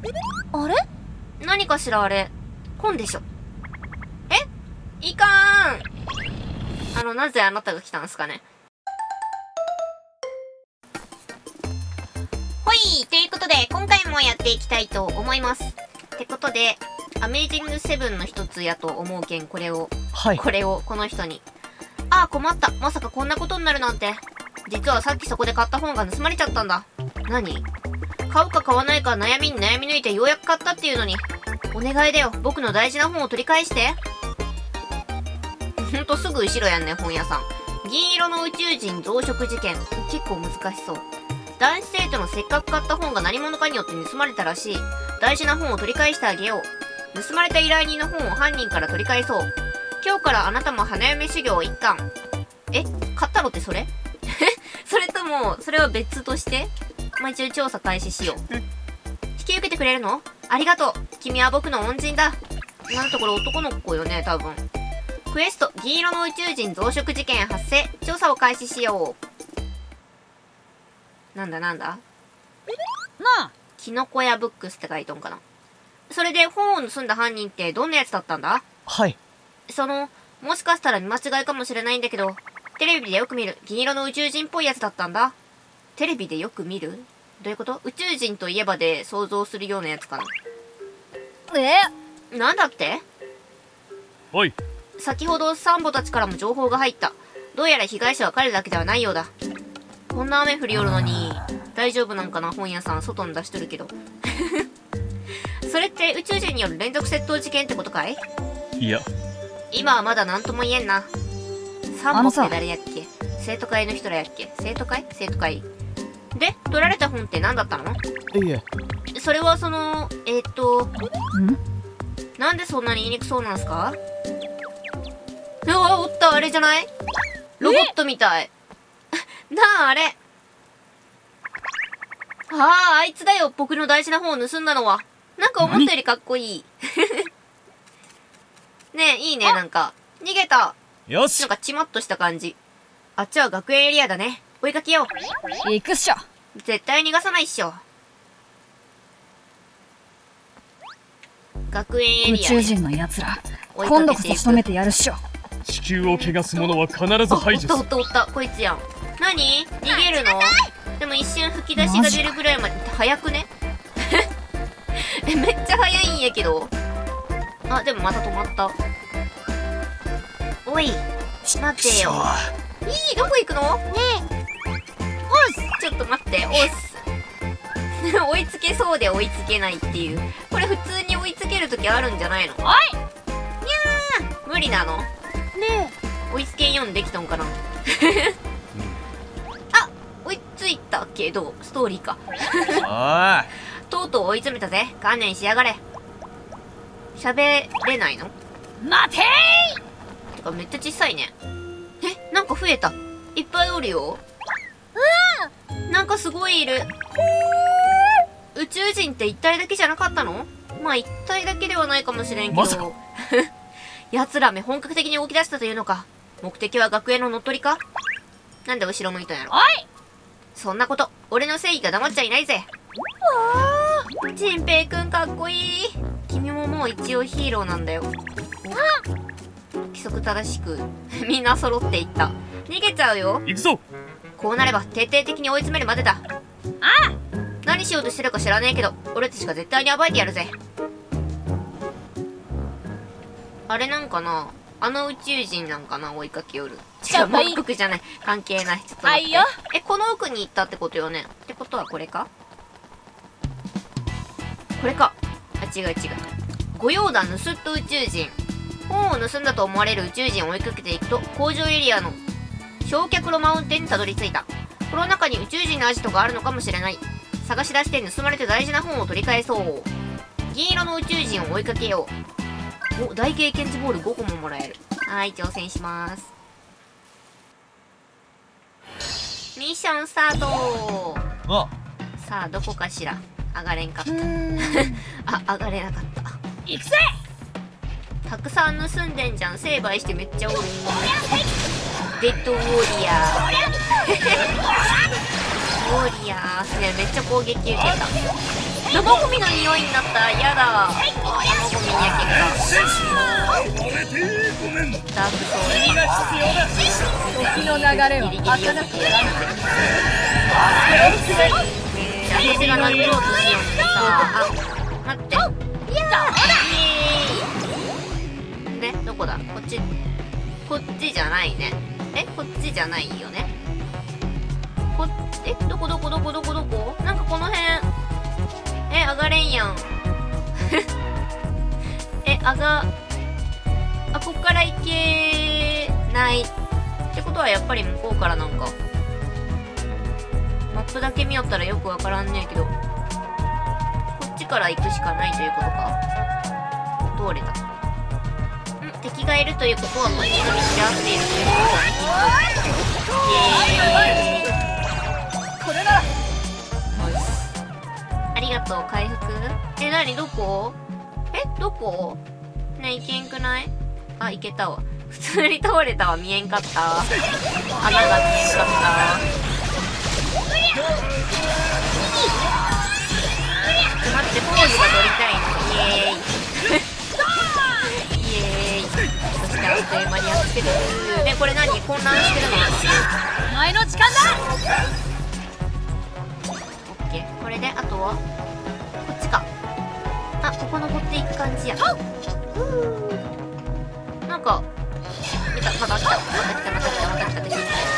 あれ？ 何かしらあれ。本でしょ。いかーん。なぜあなたが来たんすかね。ほい、ということで、今回もやっていきたいと思います。ってことで、アメイジングセブンの一つやと思うけん、これを、この人に。ああ、困った。まさかこんなことになるなんて。実はさっきそこで買った本が盗まれちゃったんだ。何？買うか買わないか悩みに悩み抜いてようやく買ったっていうのに。お願いだよ。僕の大事な本を取り返して。ほんとすぐ後ろやんね、本屋さん。銀色の宇宙人増殖事件。結構難しそう。男子生徒のせっかく買った本が何者かによって盗まれたらしい。大事な本を取り返してあげよう。盗まれた依頼人の本を犯人から取り返そう。今日からあなたも花嫁修行一貫。買ったのってそれそれとも、それは別として？まあ、一応調査開始しよう。引き受けてくれるの？ありがとう。君は僕の恩人だ。なんとこれ男の子よね、多分。クエスト、銀色の宇宙人増殖事件発生。調査を開始しよう。なんだなあ。 キノコ屋ブックスって書いとんかな。それで本を盗んだ犯人ってどんなやつだったんだ？ はい。 もしかしたら見間違いかもしれないんだけど、テレビでよく見る銀色の宇宙人っぽいやつだったんだ。テレビでよく見る？どういうこと？宇宙人といえばで想像するようなやつかな。なんだって？ おい。 先ほどサンボたちからも情報が入った。どうやら被害者は彼だけではないようだ。こんな雨降りよるのに、大丈夫なんかな？本屋さん外に出しとるけど。それって宇宙人による連続窃盗事件ってことかい？ いや。 今はまだ何とも言えんな。サンボって誰やっけ？生徒会の人らやっけ？生徒会で、取られた本って何だったの？ いえ。 それはなんでそんなに言いにくそうなんすか？おった、あれじゃない？ロボットみたい。なあ、あれ。あいつだよ、僕の大事な本を盗んだのは。なんか思ったよりかっこいい。ねえ、いいね、なんか。逃げた。 よし。 なんかチマッとした感じ。あっちは学園エリアだね。追いかけよう。 行くっしょ。 絶対逃がさないっしょ。学園エリア。 宇宙人の奴ら、今度こそ仕留めてやるっしょ。 地球を汚す者は必ず排除する。 おったこいつやん。何？逃げるの？でも一瞬吹き出しが出るぐらいまで早くね？めっちゃ早いんやけど。あ、でもまた止まった。おい、待てよ。どこ行くの？ねえ。おっす。ちょっと待って、おっす。追いつけそうで追いつけないっていう。これ普通に追いつけるときあるんじゃないの？おい！にゃー！無理なの？ねえ。追いつけんようにできたんかな？あ、追いついたけど、ストーリーか。とうとう追い詰めたぜ。観念しやがれ。喋れないの？ 待てー！てかめっちゃ小さいね。なんか増えた。いっぱいおるよ。なんかすごいいる。宇宙人って一体だけじゃなかったの？まあ一体だけではないかもしれんけど。 まさか。 奴らめ本格的に動き出したというのか。目的は学園の乗っ取りか？なんで後ろ向いたんやろ。 おい！ そんなこと、俺の正義が黙っちゃいないぜ。ジンペイくんかっこいい。君ももう一応ヒーローなんだよ。規則正しく、みんな揃っていった。逃げちゃうよ。 行くぞ。 こうなれば徹底的に追い詰めるまでだ。何しようとしてるか知らねえけど、俺たちが絶対に暴いてやるぜ。あれなんかな？あの宇宙人なんかな？追いかけよる。違う、真っ服じゃない。関係ない。ちょっと待って。この奥に行ったってことよね。ってことはこれか？これか。あ、違う。御用だ、盗っ人宇宙人。本を盗んだと思われる宇宙人を追いかけていくと、工場エリアの焼却炉マウンテンにたどり着いた。この中に宇宙人のアジトがあるのかもしれない。探し出して盗まれて大事な本を取り返そう。銀色の宇宙人を追いかけよう。お、大経験値ボール5個ももらえる。はい、挑戦します。ミッションスタート。さあ、どこかしら。上がれんかった。あ、上がれなかった。 行くぜ。 たくさん盗んでんじゃん。成敗してめっちゃおる。デッドウォーリアー。ウォーリアー。ね、めっちゃ攻撃受けた。 生ゴミの匂いになった。やだ。生ゴミに焼けた。ダークソウル時の流れは儚くならない。 私が殴ろうとしようってさ。あ、待って。イエーイ。で、どこだ？こっち。こっちじゃないね。こっちじゃないよね。どこなんかこの辺。上がれんやん。こっから行けない。ってことはやっぱり向こうからなんか。マップだけ見よったらよくわからんねえけど。こっちから行くしかないということか。通れた。敵がいるということはこっちの道で合っているということは、 これなら。 ありがとう、回復。なに、どこ？どこ？ねえ、いけんくない？あ、いけたわ。普通に倒れたわ、見えんかった。穴が見えんかった。待って、ポーズが取りたいの。イエーイ。イエーイ。そしてあっという間にやっつけてる。これ何？混乱してるの？ お前の時間だ。 オッケー。これで、あとはこっちか。ここ登っていく感じや。なんか、見た、また来た。また来た。やめて。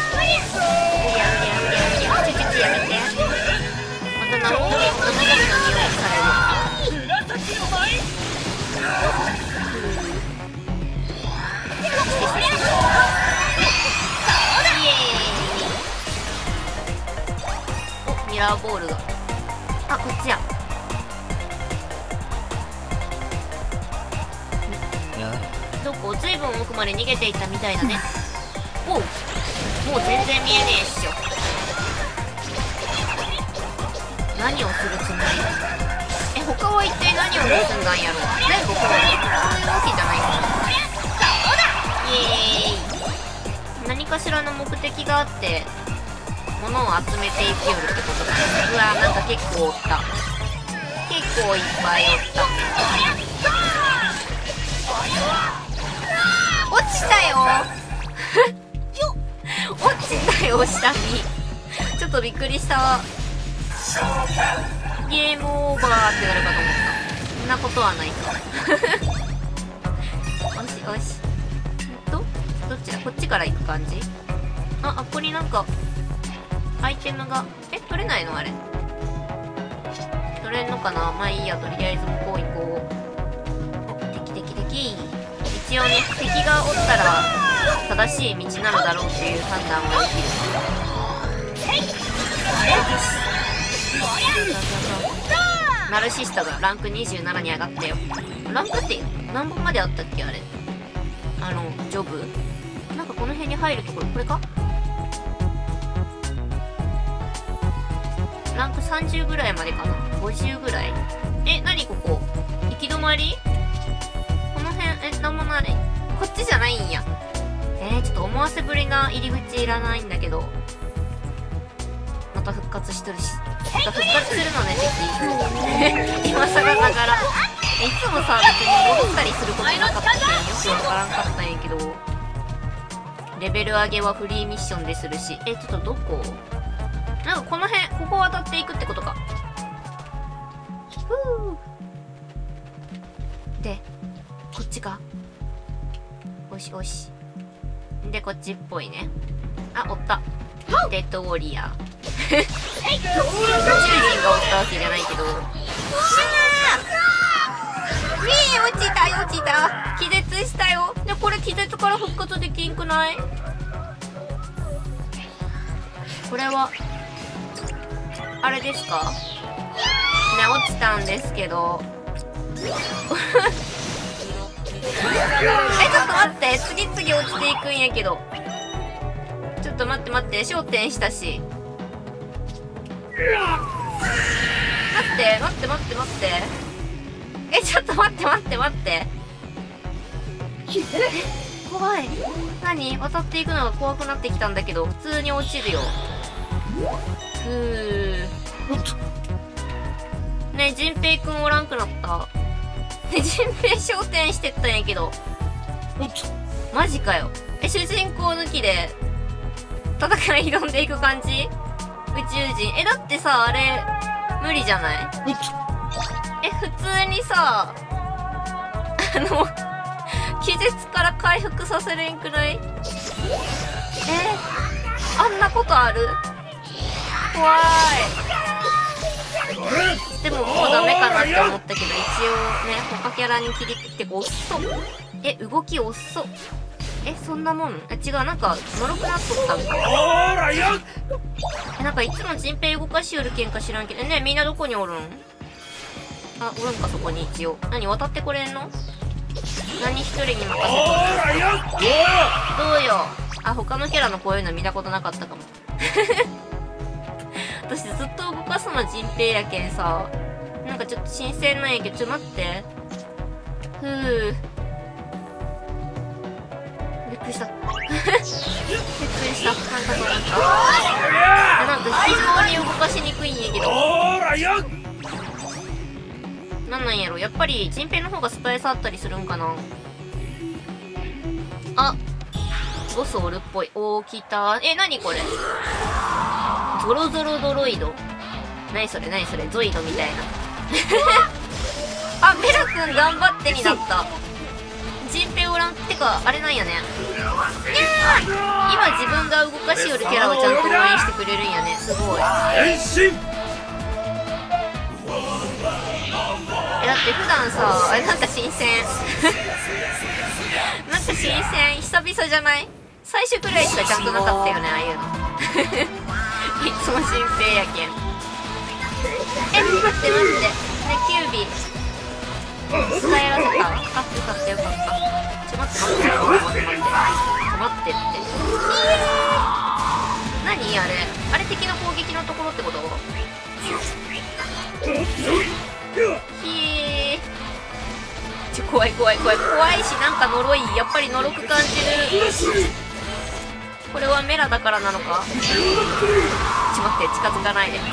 また生ゴミの匂いされる。ミラーボールが。こっちや。どこ？ずいぶん奥まで逃げていったみたいだね。おう、もう全然見えねえっしょ。何をするつもり？他は一体何を盗んだんやろ。全部こうそういうわけじゃないかな。イエーイ。何かしらの目的があって物を集めていきよるってことだね。うわ、なんか結構おった。結構いっぱいおった。落ちたよ落ちたよ、下に。ちょっとびっくりした。ゲームオーバーってなるかと思った。そんなことはないか。よし。どっちだ？こっちから行く感じ？ここになんか、アイテムが、取れないのあれ。取れんのかな？まあいいや、とりあえず向こう行こう。敵。一応ね、敵がおったら正しい道なのだろうっていう判断ができる。ナルシストがランク27に上がったよ。ランクって何本まであったっけあれ。ジョブなんかこの辺に入るところ、これか？ランク30ぐらいまでかな？ 50 ぐらい？何ここ？行き止まり？この辺、なんもない。こっちじゃないんや。ちょっと思わせぶりな入り口いらないんだけど。また復活しとるし。また復活するのね、敵。今更ながら。いつもさ、別に戻ったりすることなかったけん、よくわからんかったんやけど。レベル上げはフリーミッションでするし。ちょっとどこ？なんかこの辺、ここを渡っていくってことか。で、こっちか。おし。で、こっちっぽいね。おった。デッドウォリアー。宇宙人がおったわけじゃないけど。落ちた。気絶したよ。で、これ気絶から復活できんくない？これは、あれですか？ね、落ちたんですけど。ちょっと待って、次々落ちていくんやけど。ちょっと待って、焦点したし。待って。ちょっと待って。怖い。何？渡っていくのが怖くなってきたんだけど、普通に落ちるよ。 ねえ、ジンペイくんおらんくなった。ジンペイ焦点してったんやけど。マジかよ。主人公抜きで、戦い挑んでいく感じ？宇宙人。だってさ、あれ、無理じゃない？普通にさ、気絶から回復させれんくらい？あんなことある？怖い。でももうダメかなって思ったけど、一応ね、他キャラに切り替えて遅っ。動き遅っ。そんなもん？違う、なんか、のろくなっとったんか。なんかいつもジンペイ動かしよるけんか知らんけど、ね、みんなどこにおるん？あ、おるんか、そこに一応。何、渡ってこれんの？何一人に任せとる？どうよ。あ、他のキャラのこういうの見たことなかったかも。私ずっと動かすのジンペイやけんさ、なんかちょっと新鮮なんやけど、ちょっと待って。びっくりした。びっくりした。なんかと思った。なんか非常に動かしにくいんやけど。なんやろ、やっぱりジンペイの方がスパイスあったりするんかな。あ、ボスおるっぽい。来た。何これ。ゾロゾロドロイド。何それゾイドみたいな。あ、メラくん頑張ってになった。ジンペイおらんってか、あれなんやね。今自分が動かしよるキャラをちゃんと応援してくれるんやね。すごい。だって普段さ、なんか新鮮。なんか新鮮。久々じゃない？最初くらいしかちゃんとなかったよね、ああいうの。いつも新鮮やけん。待って。ね、キュービー。使えらせた？あ、よかったよかった。待ってって。何あれ？あれ敵の攻撃のところってこと？怖いし、なんか呪い。やっぱり呪く感じる。これはメラだからなのか？待って、近づかないで。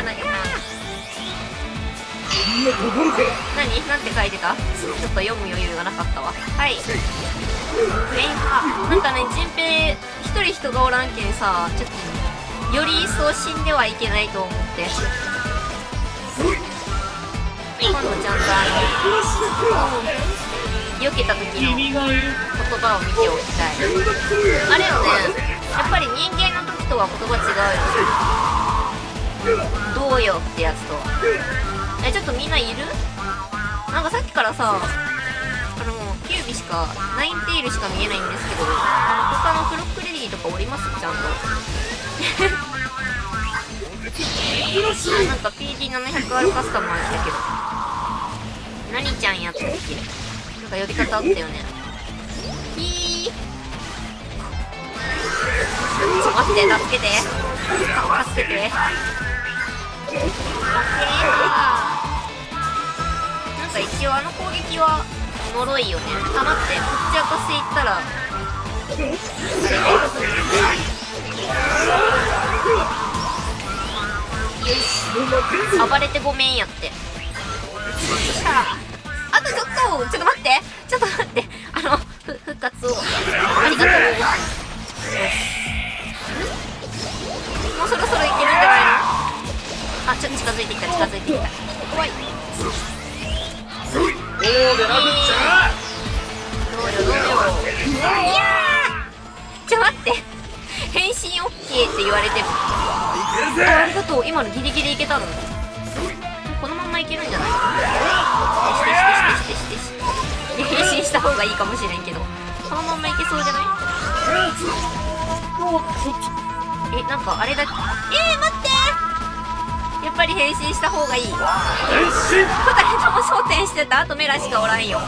何？なんて書いてた？ちょっと読む余裕がなかったわ。はい。なんかね、ジンペイ一人人がおらんけんさ、ちょっとより一層死んではいけないと思って。今度ちゃんと避けた時の言葉を見ておきたい。あれよね、やっぱり人間の時とは言葉違うよ。どうよってやつと。ちょっとみんないる？なんかさっきからさ、キュービしか、ナインテイルしか見えないんですけど、他のフロックレディとかおります？ちゃんと。なんか PD700R カスタマーしたけど。何ちゃんやったっけ？なんか呼び方あったよね。待って、助けて。なんか一応あの攻撃は呪いよね。待って、こっち明かしていったらよし、暴れてごめんやって。あとちょっと待って、復活をありがとう。もうそろそろいけるんじゃないの？あ、ちょっと近づいてきた。怖い。どうよ。いやー、待って、変身 OK って言われても、ありがとう。今のギリギリいけたの。このまんまいけるんじゃない？変身した方がいいかもしれんけど、このまんまいけそうじゃない？なんかあれだ。待って、やっぱり変身した方がいい。2人とも焦点してた。あとメラしかおらんよ。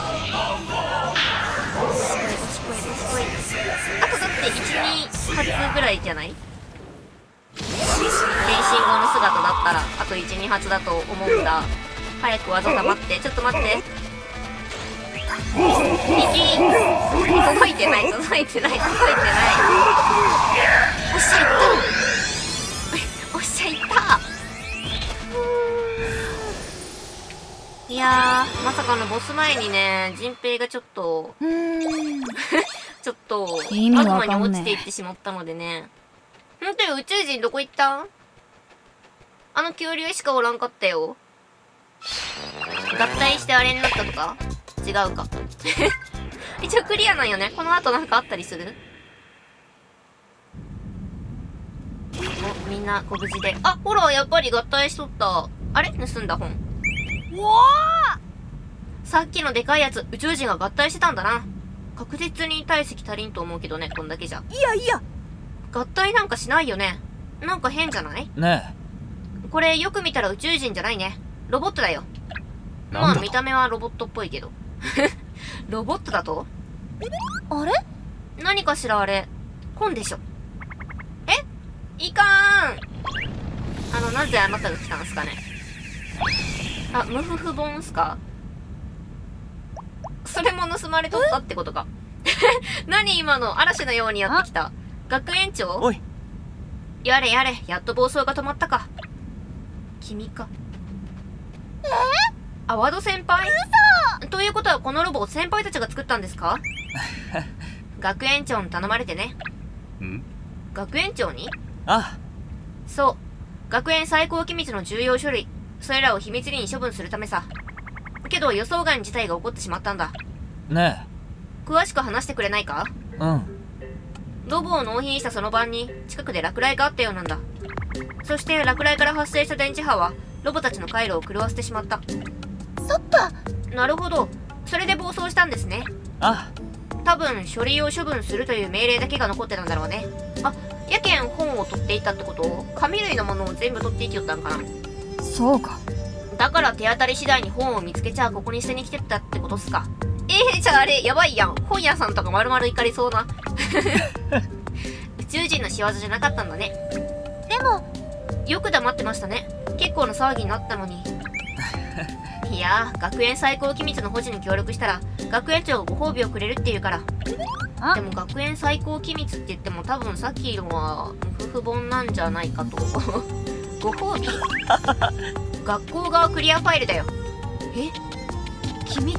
あとだって1、2発ぐらいじゃない？変身後の姿だったらあと 1、2発だと思うんだ。早く技溜まって。ちょっと待って。届いてない。おっしゃ、いった。 いやー、まさかのボス前にね、陣平がちょっとちょっとマグマに落ちていってしまったのでね。ほんとよ、宇宙人どこ行ったん？あの恐竜しかおらんかったよ。合体してあれになったとか？違うか。一応クリアなんよね。この後なんかあったりする？お、みんなご無事で。あ、ほら、やっぱり合体しとった。あれ？盗んだ本。 うわさっきのでかいやつ、宇宙人が合体してたんだな。確実に体積足りんと思うけどね、こんだけじゃ。 ー、いやいや。 合体なんかしないよね。なんか変じゃない？ ねこれよく見たら宇宙人じゃないね。ロボットだよ。まなんだとあ見た目はロボットっぽいけど。ロボットだと？ あれ？ 何かしらあれ。本でしょ。え？いかーん。なぜあなたが来たんすかね。あ、ムフフ本っすか？それも盗まれとったってことか。何今の嵐のようにやってきた。学園長？ おい。 やれやれ、やっと暴走が止まったか。君か。アワード先輩？ということはこのロボを先輩たちが作ったんですか？学園長に頼まれてね。 ん？ 学園長に？ あ、 そう。学園最高機密の重要書類。それらを秘密裏に処分するためさ。けど予想外の事態が起こってしまったんだ。 ね詳しく話してくれないか？ え。うん。 ロボを納品したその晩に近くで落雷があったようなんだ。そして落雷から発生した電磁波はロボたちの回路を狂わせてしまった。 そっか。 なるほど。それで暴走したんですね。 あ、 多分書類を処分するという命令だけが残ってたんだろうね。あ、やけん本を取っていったってこと？紙類のものを全部取っていきよったんかな。 そうか。 だから手当たり次第に本を見つけちゃここに捨てに来てったってことっすか。じゃああれやばいやん。本屋さんとか丸々怒りそうな。宇宙人の仕業じゃなかったんだね。 でも、 よく黙ってましたね。結構な騒ぎになったのに。いやー、学園最高機密の保持に協力したら学園長がご褒美をくれるって言うから。 あでも学園最高機密って言っても多分さっきのはムフフ本なんじゃないかと。ご褒美？学校側クリアファイルだよ。え？君？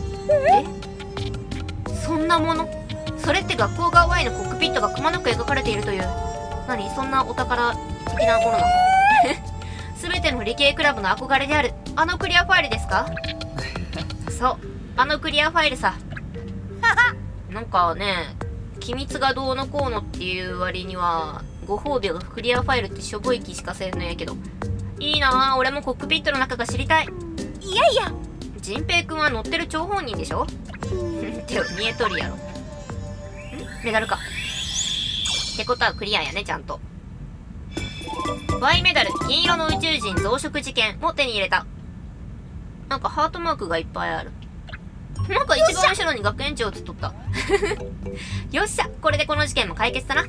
そんなもの？それって学校側 Y のコックピットがくまなく描かれているという。何？そんなお宝的なものなの？全ての理系クラブの憧れであるあのクリアファイルですか？そう、あのクリアファイルさ。なんかね、機密がどうのこうのっていう割にはご褒美がクリアファイルってしょぼい気しかせんのやけど。いいなぁ、俺もコックピットの中が知りたい。 いやいや。 陣平くんは乗ってる張本人でしょ？って見えとるやろ。メダルか。ってことはクリアやね、ちゃんと。Y メダル、銀色の宇宙人増殖事件も手に入れた。なんかハートマークがいっぱいある。なんか一番後ろに学園長映っとった。よっしゃ、これでこの事件も解決だな。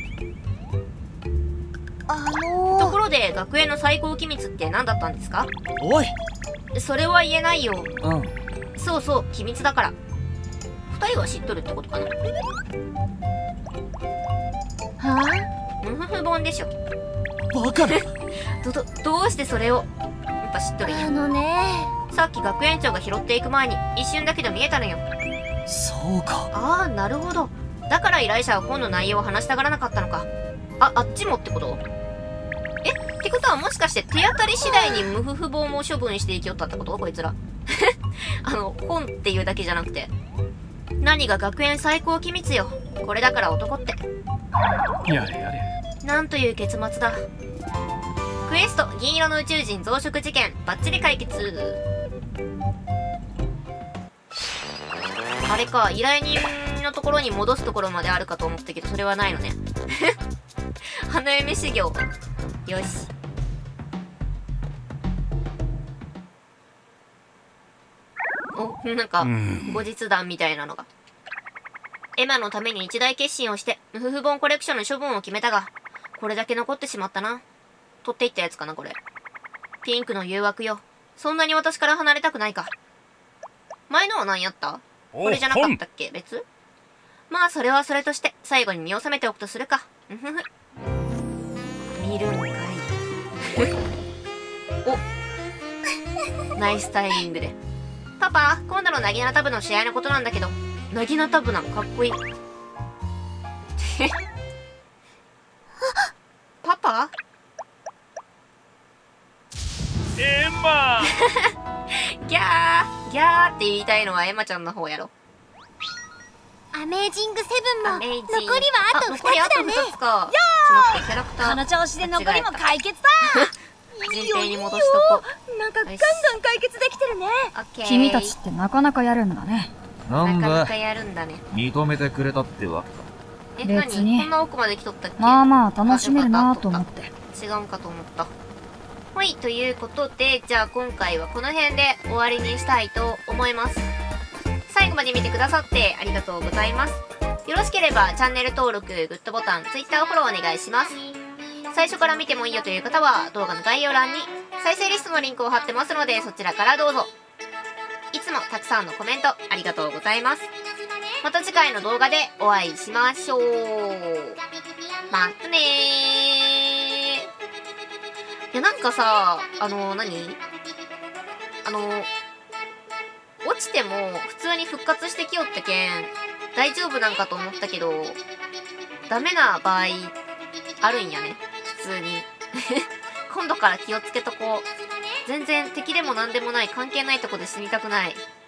ところで、学園の最高機密って何だったんですか？ おい。 それは言えないよ。 うん。 そうそう、機密だから。二人は知っとるってことかな。 はムフフ本でしょ。 バカだ。 どうしてそれを？やっぱ知っとるんや。 ね。 さっき学園長が拾っていく前に一瞬だけど見えたのよ。 そうか。 ああ、なるほど。だから依頼者は本の内容を話したがらなかったのか。あっちもってこと？ってことはもしかして手当たり次第にムフフ本を処分していきよったってこと？こいつら。本っていうだけじゃなくて。何が学園最高機密よ。これだから男って。 やれやれ。 なんという結末だ。クエスト、銀色の宇宙人増殖事件、バッチリ解決。あれか、依頼人のところに戻すところまであるかと思ったけど、それはないのね。花嫁修行。よし。お、なんか、後日談みたいなのが。エマのために一大決心をして、ムフフ本コレクションの処分を決めたが、これだけ残ってしまったな。取っていったやつかな、これ。ピンクの誘惑よ。そんなに私から離れたくないか。前のは何やった？これじゃなかったっけ？別？まあ、それはそれとして、最後に見納めておくとするか。ふふふ。見るんかい。おナイスタイミングで。 パパ、今度のなぎなた部の試合のことなんだけど。なぎなた部なんかっこいい。パパ？ エマギャーギャーって言いたいのはエマちゃんの方やろ。 アメージングセブンもアメージン残りはあと2つだね。 残りあと2つか。ちょっと待って、キャラクターこの調子で残りも解決だ。 陣平に戻しとこう。 なんかガンガン解決できてるね。 オッケー。 君たちってなかなかやるんだね。 なんだなかなかやるんだね。 認めてくれたってわけか。 別に何こんな奥まで来とったっけ？ まあまあ楽しめるなと思って。 違うんかと思った。はい、ということで、じゃあ今回はこの辺で終わりにしたいと思います。最後まで見てくださってありがとうございます。よろしければチャンネル登録、グッドボタン、Twitter フォローお願いします。最初から見てもいいよという方は動画の概要欄に再生リストのリンクを貼ってますのでそちらからどうぞ。いつもたくさんのコメントありがとうございます。また次回の動画でお会いしましょう。またねー。いやなんかさ、落ちても普通に復活してきよったけん大丈夫なんかと思ったけど、ダメな場合あるんやね、普通に。今度から気をつけとこう。全然敵でもなんでもない関係ないとこで死にたくない。